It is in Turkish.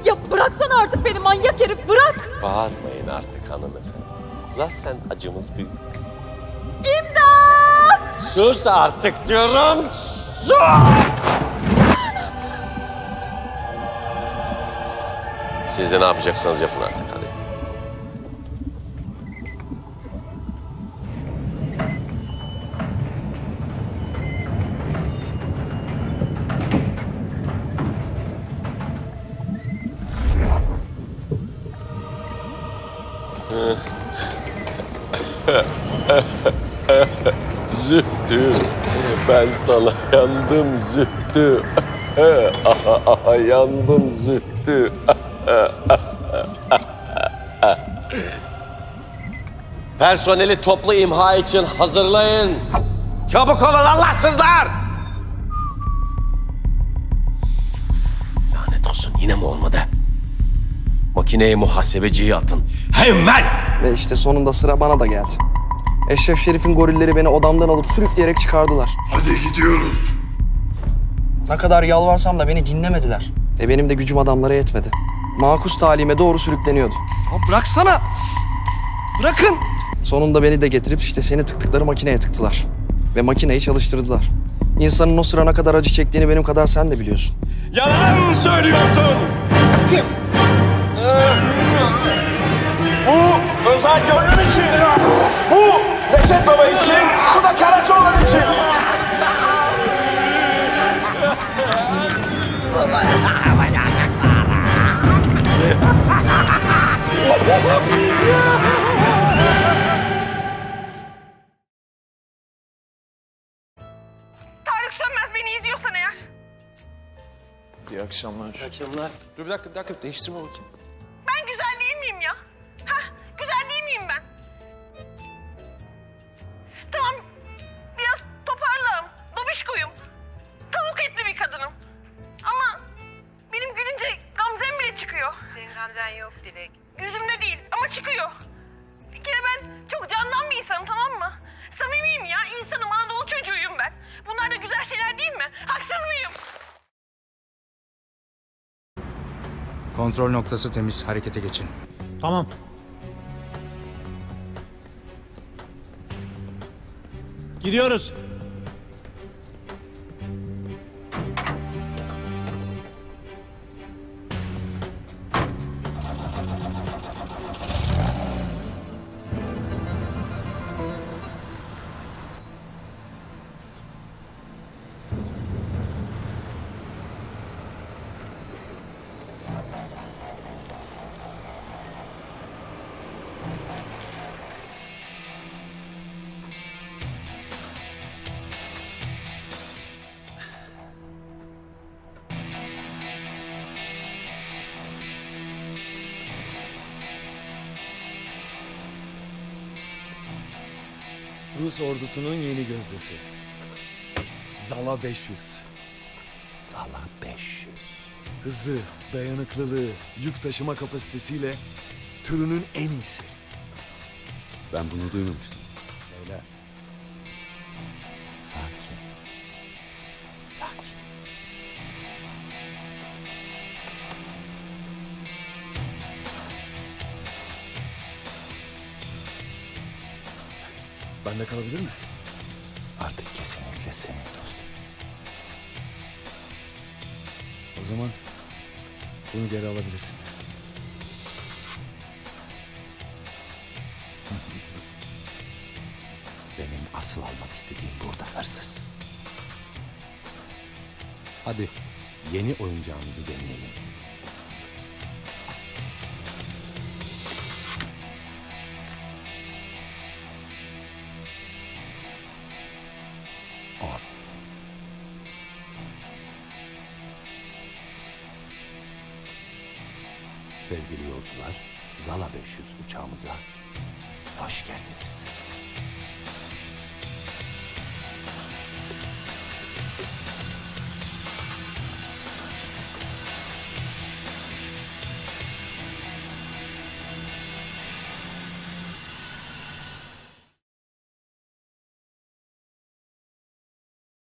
Ya bıraksana artık beni manyak herif, bırak! Bağırmayın artık hanımefendi. Zaten acımız büyük. İmdat! Sus artık diyorum, sus! Siz de ne yapacaksanız yapın artık hadi. Zühtü, ben sana yandım Zühtü. Yandım Zühtü. Personeli toplu imha için hazırlayın. Çabuk olun Allahsızlar! Lanet olsun, yine mi olmadı? Makineye muhasebeciyi atın. Hemen! Ve işte sonunda sıra bana da geldi. Eşref Şerif'in gorilleri beni odamdan alıp sürükleyerek çıkardılar. Hadi gidiyoruz. Ne kadar yalvarsam da beni dinlemediler. Ve benim de gücüm adamlara yetmedi. Makus talime doğru sürükleniyordum. Ya bıraksana! Bırakın! Sonunda beni de getirip işte seni tıktıkları makineye tıktılar. Ve makineyi çalıştırdılar. İnsanın o sıra ne kadar acı çektiğini benim kadar sen de biliyorsun. Yalan söylüyorsun. Bu özel gönlüm için. Bu Neşet Baba için. Bu da Karacaoğlan için. Tarık Sönmez beni izliyorsan eğer. İyi akşamlar. İyi akşamlar. Dur bir dakika, değiştirme bakayım. Ben güzel değil miyim ya? Hah, güzel değil miyim ben? Tamam, biraz toparlağım, dobişkoyum. Tavuk etli bir kadınım. Ama benim gülünce gamzem bile çıkıyor. Senin gamzen yok Dilek. Yüzümde değil ama çıkıyor. Bir kere ben çok candan bir insanım, tamam mı? Samimiyim ya, insanım, Anadolu çocuğuyum ben. Bunlar da güzel şeyler değil mi? Haksız mıyım? Kontrol noktası temiz. Harekete geçin. Tamam. Gidiyoruz. Rus ordusunun yeni gözdesi. Zala 500. Zala 500. Hızı, dayanıklılığı, yük taşıma kapasitesiyle türünün en iyisi. Ben bunu duymamıştım. Öyle. Sakin. Sakin. Bende kalabilir mi? Artık kesinlikle senin dostum. O zaman bunu geri alabilirsin. Benim asıl almak istediğim burada hırsız. Hadi yeni oyuncağımızı deneyelim. Sevgili yolcular, Zala 500 uçağımıza hoş geldiniz.